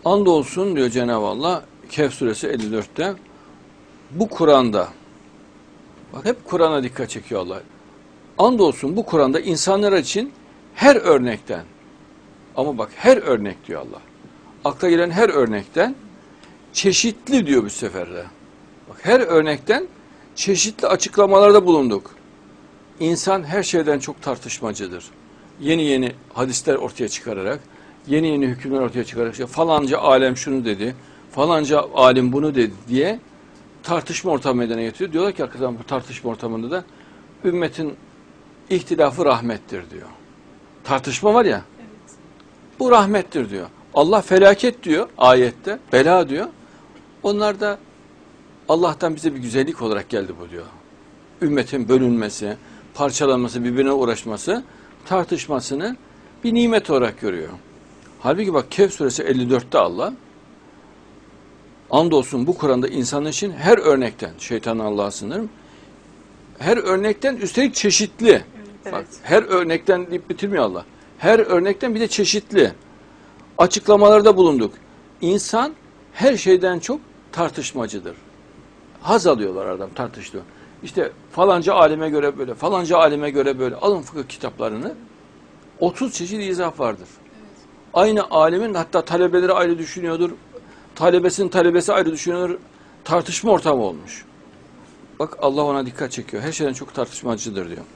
Andolsun diyor Cenab-ı Allah Kehf suresi 54'te, bu Kur'an'da, bak hep Kur'an'a dikkat çekiyor Allah. Andolsun bu Kur'an'da insanlar için her örnekten, ama bak her örnek diyor Allah. Akla gelen her örnekten çeşitli diyor bu sefer de. Bak her örnekten çeşitli açıklamalarda bulunduk. İnsan her şeyden çok tartışmacıdır. Yeni yeni hadisler ortaya çıkararak, yeni yeni hükümler ortaya çıkararak, işte falanca alem şunu dedi, falanca alim bunu dedi diye tartışma ortamı meydana getiriyor. Diyorlar ki arkadaşlar bu tartışma ortamında da ümmetin ihtilafı rahmettir diyor. Tartışma var ya, evet, bu rahmettir diyor. Allah felaket diyor ayette, bela diyor. Onlar da Allah'tan bize bir güzellik olarak geldi bu diyor. Ümmetin bölünmesi, parçalanması, birbirine uğraşması, tartışmasını bir nimet olarak görüyor. Halbuki bak Kehf suresi 54'te Allah, andolsun bu Kur'an'da insanlar için her örnekten, şeytanı Allah'a sınırım, her örnekten üstelik çeşitli. Evet. Bak her örnekten deyip bitirmiyor Allah. Her örnekten bir de çeşitli açıklamalarda bulunduk. İnsan her şeyden çok tartışmacıdır. Haz alıyorlar adam tartışıyor. İşte falanca alime göre böyle, falanca alime göre böyle. Alın fıkıh kitaplarını. 30 çeşit izah vardır. Evet. Aynı alimin hatta talebeleri ayrı düşünüyordur. Talebesinin talebesi ayrı düşünüyordur. Tartışma ortamı olmuş. Bak Allah ona dikkat çekiyor. Her şeyden çok tartışmacıdır diyor.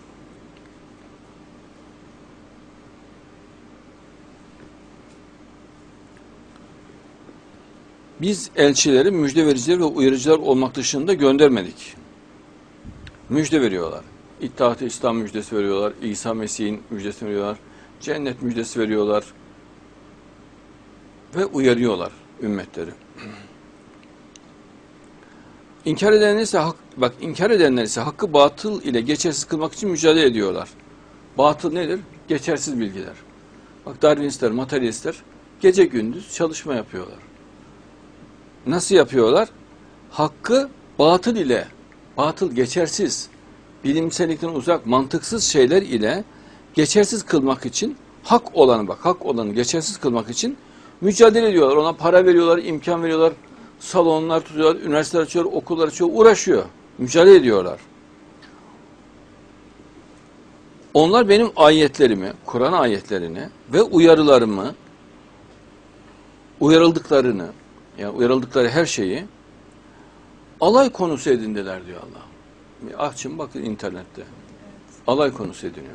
Biz elçileri müjde vericiler ve uyarıcılar olmak dışında göndermedik. Müjde veriyorlar. İttihat-ı İslam müjdesi veriyorlar. İsa Mesih'in müjdesini veriyorlar. Cennet müjdesi veriyorlar. Ve uyarıyorlar ümmetleri. İnkar edenler ise inkar edenler ise hakkı batıl ile geçersiz kılmak için mücadele ediyorlar. Batıl nedir? Geçersiz bilgiler. Bak Darwinistler, materyalistler gece gündüz çalışma yapıyorlar. Nasıl yapıyorlar? Hakkı batıl ile, batıl geçersiz, bilimsellikten uzak, mantıksız şeyler ile geçersiz kılmak için, hak olanı geçersiz kılmak için mücadele ediyorlar. Ona para veriyorlar, imkan veriyorlar, salonlar tutuyorlar, üniversiteler açıyor, okullar açıyor, uğraşıyor. Mücadele ediyorlar. Onlar benim ayetlerimi, Kur'an ayetlerini ve uyarılarımı, uyarıldıklarını, yani uyarıldıkları her şeyi alay konusu edindiler diyor Allah. Açın bakın internette. Evet. Alay konusu ediniyor.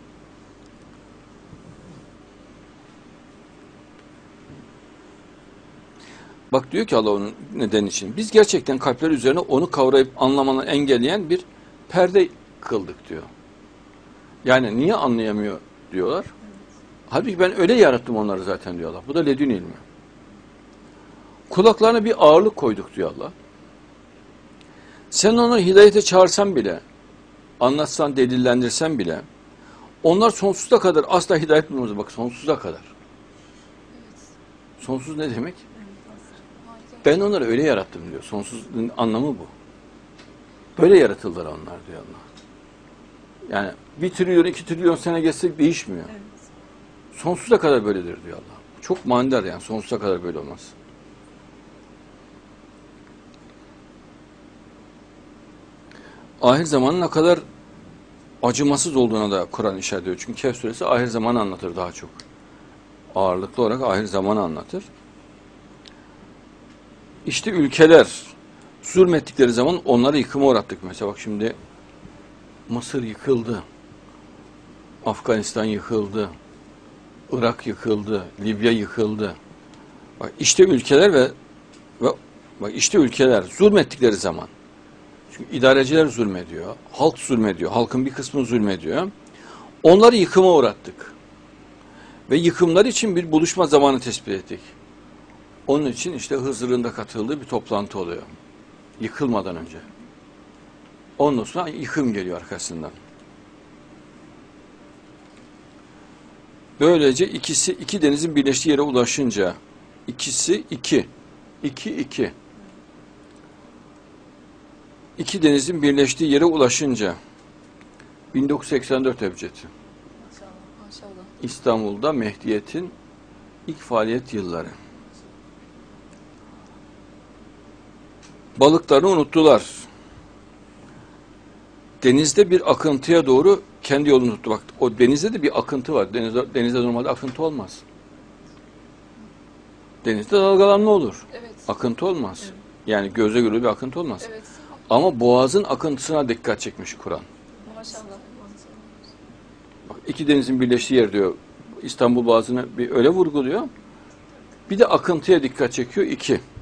Bak diyor ki Allah onun neden için. Biz gerçekten kalpler üzerine onu kavrayıp anlamanı engelleyen bir perde kıldık diyor. Yani niye anlayamıyor diyorlar. Evet. Halbuki ben öyle yarattım onları zaten diyorlar. Bu da ledün ilmi. Kulaklarına bir ağırlık koyduk diyor Allah. Sen onları hidayete çağırsan bile, anlatsan, delillendirsen bile, onlar sonsuza kadar asla hidayet bulmaz. Bak sonsuza kadar. Evet. Sonsuz ne demek? Evet. Ben onları öyle yarattım diyor. Sonsuzluğun anlamı bu. Böyle yaratıldılar onlar diyor Allah. Yani 1 trilyon, 2 trilyon sene geçsek değişmiyor. Evet. Sonsuza kadar böyledir diyor Allah. Çok manidar yani sonsuza kadar böyle olmaz. Ahir zamanın ne kadar acımasız olduğuna da Kur'an işaret ediyor. Çünkü Kehf suresi ahir zamanı anlatır daha çok. Ağırlıklı olarak ahir zamanı anlatır. İşte ülkeler zulmettikleri zaman onları yıkıma uğrattık. Mesela bak şimdi Mısır yıkıldı. Afganistan yıkıldı. Irak yıkıldı. Libya yıkıldı. Bak işte ülkeler ve bak işte ülkeler zulmettikleri zaman. Çünkü idareciler zulmediyor, halk zulmediyor, halkın bir kısmı zulmediyor. Onları yıkıma uğrattık. Ve yıkımlar için bir buluşma zamanı tespit ettik. Onun için işte Hızır'ın da katıldığı bir toplantı oluyor. Yıkılmadan önce. Ondan sonra yıkım geliyor arkasından. Böylece iki denizin birleştiği yere ulaşınca, İki denizin birleştiği yere ulaşınca 1984 Ebced'i. Maşallah. İstanbul'da Mehdiyet'in ilk faaliyet yılları. Balıklarını unuttular. Denizde bir akıntıya doğru kendi yolunu tuttu. Bak, o denizde de bir akıntı var. Denizde normalde akıntı olmaz. Denizde dalgalanma olur. Evet. Akıntı olmaz. Evet. Yani göze görülür bir akıntı olmaz. Evet. Ama boğazın akıntısına dikkat çekmiş Kur'an. Maşallah. Bak, iki denizin birleştiği yer diyor. İstanbul Boğazı'nı bir öyle vurguluyor. Bir de akıntıya dikkat çekiyor. 2.